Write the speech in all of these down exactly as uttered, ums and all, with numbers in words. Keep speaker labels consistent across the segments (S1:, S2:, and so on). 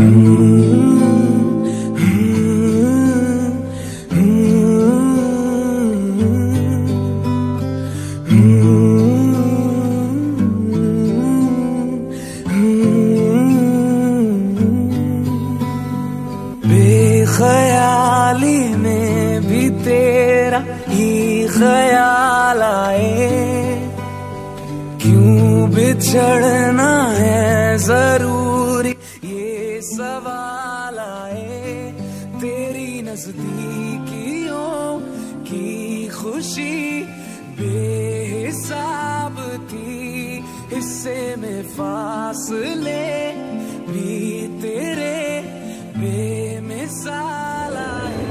S1: बेख्याली में भी तेरा ही ख्याल आए, क्यों बिछड़ना है जरूरी ये सवाल आए। तेरी नजदीकियों की खुशी बेहिसाब थी, हिस्से में फासले भी तेरे बेमिसाल आए।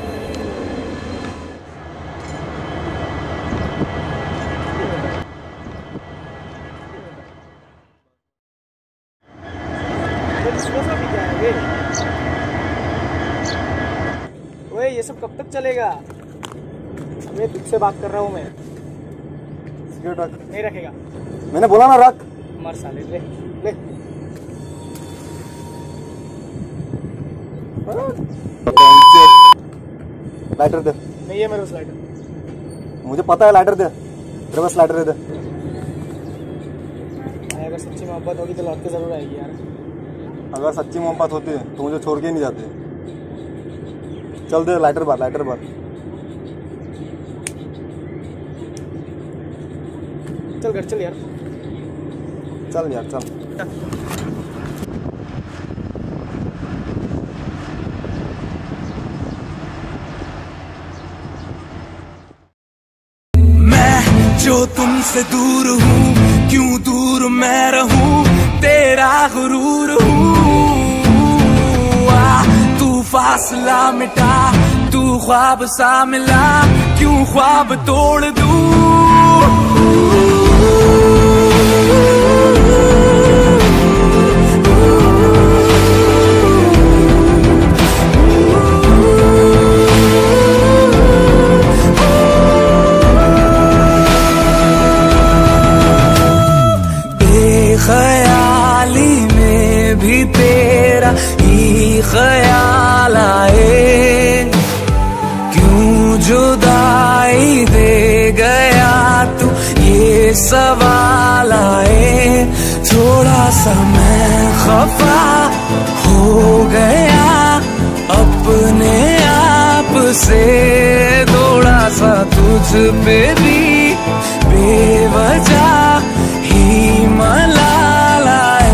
S2: ओए ये सब कब तक चलेगा? मैं तुझसे बात कर रहा हूँ। मैं
S3: सिगरेट रख।
S2: नहीं रखेगा।
S3: मैंने बोला ना रख।
S2: मर साले, ले ले।
S3: लाइटर दे।
S2: नहीं है मेरे पास लाइटर।
S3: मुझे पता है, लाइटर दे। तेरे पास लाइटर दे।
S2: अगर सच्ची मोहब्बत होगी तो लौट के जरूर आएगी यार।
S3: अगर सच्ची मोहब्बत होती है तो मुझे छोड़ के नहीं जाते। चल दे लाइटर बार, लाइटर बार।
S2: चल घर चल यार।
S3: चल यार चल।
S1: मैं जो तुमसे दूर हूँ, क्यों दूर मैं रहूँ, तेरा गुरूर हूँ। तू फासला मिटा, तू ख्वाब सा मिला, क्यों ख्वाब तोड़ दूँ। बेख्याली में भी तेरा ही ख्याल आए, क्यों जुदाई दे गया तू ये सवाल आए। थोड़ा सा मैं खफा हो गया अपने आप से, थोड़ा सा तुझ पे भी बेवजह ही मलाल आए।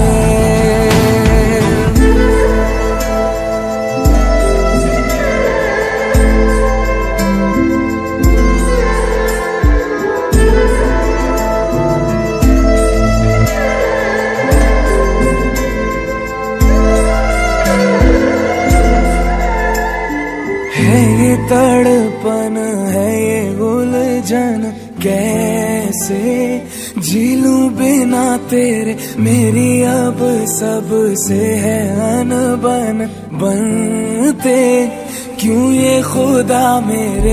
S1: है ये तड़पन, है ये उलझन, कैसे जी लूं बिना तेरे। मेरी अब सबसे है अनबन, बनते क्यों ये खुदा मेरे।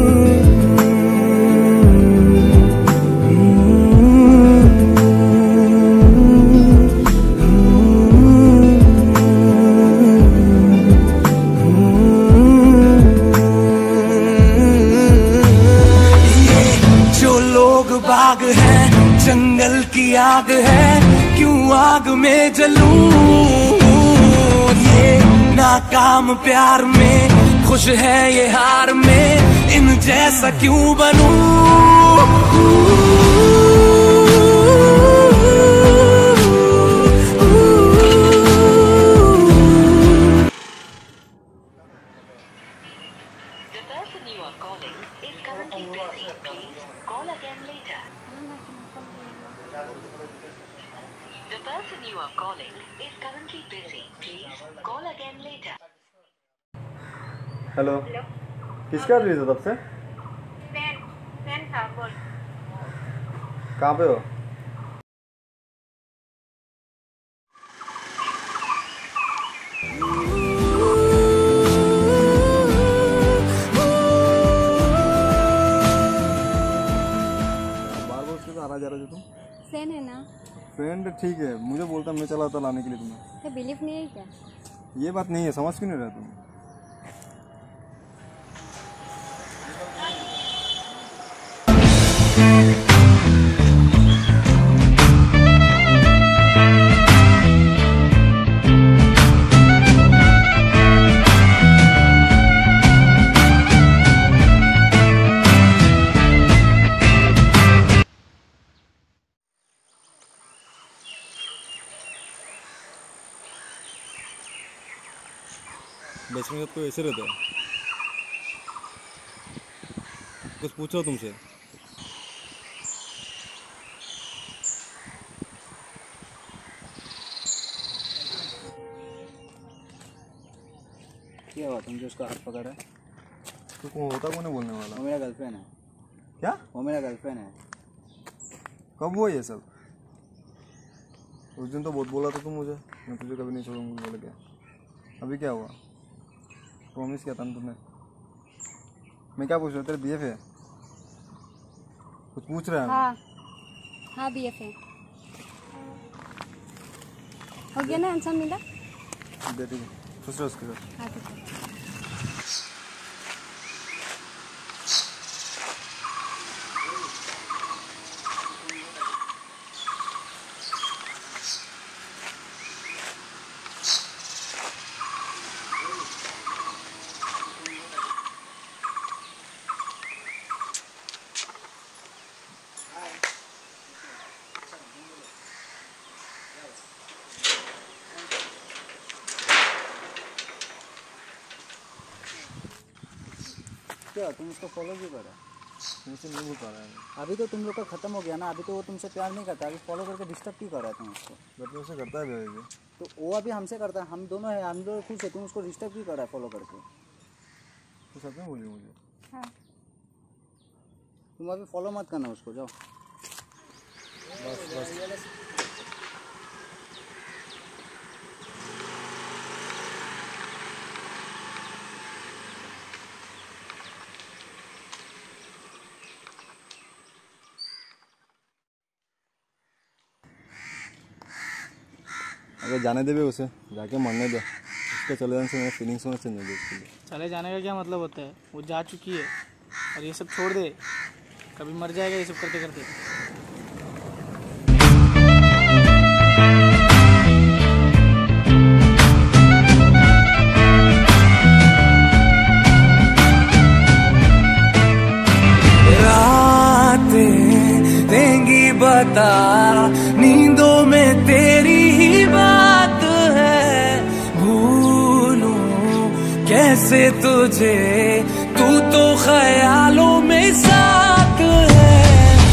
S1: बाग है जंगल की आग है, क्यों आग में जलूं। ये नाकाम प्यार में खुश है ये हार में, इन जैसा क्यों बनूं।
S4: The person you are calling is currently busy. Please call again later.
S3: Hello, किसका रही था तब से?
S5: फैन, फैन था, बोल।
S3: कहाँ पे हो? बार बार उसके साथ आ जा रहे थे तुम?
S5: फ्रेंड है ना।
S3: फ्रेंड ठीक है, मुझे बोलता मैं चला था लाने के लिए तुम्हें।
S5: तो बिलीव नहीं है क्या?
S3: ये बात नहीं है, समझ क्यों नहीं रहा तुम? बचपन में तो ऐसे रहता है। कुछ पूछो तुमसे।
S2: क्या हुआ, तुम जो उसका हाथ पकड़ा है?
S3: तो कौन होता, कौन है बोलने वाला?
S2: वो मेरा गर्लफ्रेंड है।
S3: क्या?
S2: वो मेरा गर्लफ्रेंड है।
S3: कब हुआ ये सब? उस दिन तो बहुत बोला था तुम मुझे, मैं तुझे कभी नहीं छोड़ूंगी बोल के। अभी क्या हुआ? प्रॉमिस किया था ना तुमने। मैं क्या पूछ रहा हूँ, तेरे बीएफ है? कुछ पूछ रहा है?
S6: हाँ हाँ बीएफ है। हो गया ना आंसर मिला?
S3: दे ठीक है, खुश रहो उसके साथ।
S6: हाँ ठीक है।
S2: क्या तुम उसको फॉलो क्यों करा?
S3: मुझसे नहीं बोल पा रहा है।
S2: अभी तो तुम लोग का खत्म हो गया ना, अभी तो वो तुमसे प्यार नहीं करता, अभी फॉलो करके डिस्टर्ब क्यों कर रहा है तुम उसको?
S3: बट मैं उसे करता है भाई।
S2: तो वो अभी हमसे करता है, हम दोनों हैं, हम दोनों खुश है, तुम उसको डिस्टर्ब क्यों कर रहा है फॉलो करके?
S3: तो सच में बोली मुझे?
S6: हाँ
S2: तुम अभी फॉलो मत करना उसको, जाओ।
S3: बस बस अगर जाने दे भी उसे, जाके मरने दे। उसके चले जाने से मेरे फीलिंग्स में चेंज हो गई उसके लिए।
S7: चले जाने का क्या मतलब होता है? वो जा चुकी है और ये सब छोड़ दे, कभी मर जाएगा ये सब करते करते।
S1: रातें देंगी बता, नींदों में तेरी ही बात है। भूलूं कैसे तुझे, तू तो ख्यालों में साथ है।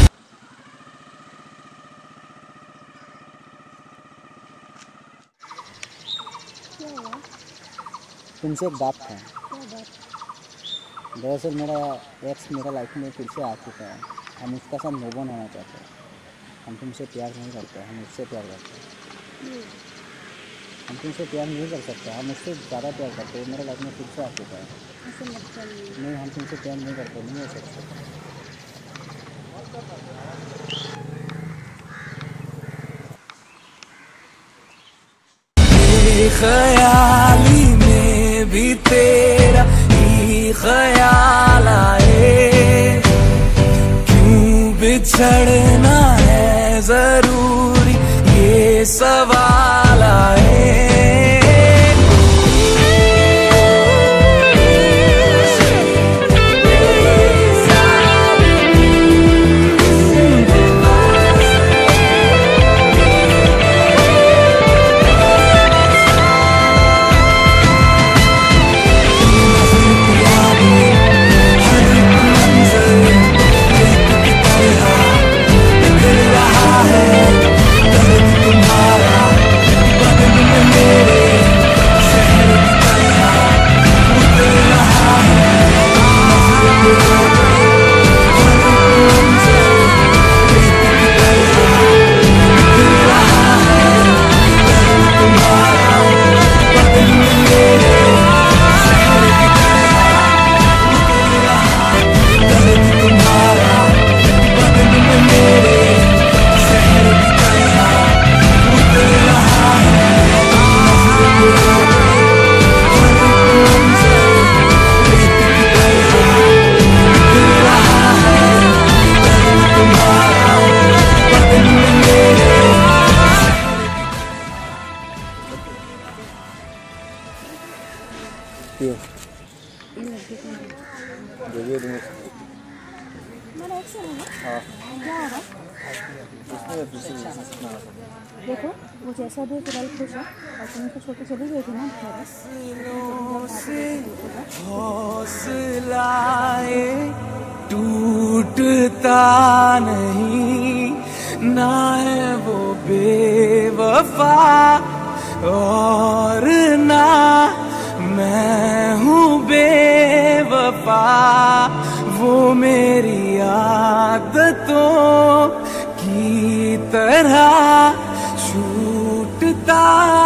S2: तुमसे एक बात था। दरअसल मेरा एक्स मेरा लाइफ में फिर से आ चुका है, हम उसका साथ मूव ऑन होना चाहते हैं। हम तुमसे प्यार नहीं करते, हम उससे प्यार करते हैं। हम तुमसे प्यार नहीं कर सकते, हम उससे ज़्यादा प्यार करते हैं। मेरा लाइफ में फिर से आ चुका है।
S6: ऐसे मत करिए।
S2: नहीं, हम तुमसे प्यार नहीं करते, नहीं हो सकते।
S1: ख्याली में भी तेरा ही ख्याल आए, क्यों बिछड़ना है जरूरी, ये सवाल आए। तुम्हारा
S2: क्यों?
S6: ये लड़की को
S3: जो भी है तुम्हें
S6: मेरा एक्स है ना?
S3: हाँ
S6: क्या होगा?
S3: उसमें फिर से सीखना है सब।
S6: देखो वो जैसा भी फिलहाल खुश है और तुम तो छोटी चली गई थी ना
S1: हौसलाए टूटता नहीं ना है वो बेवफा और ना मैं हूँ बेवफा वो मेरी आदतों की तरह छूटता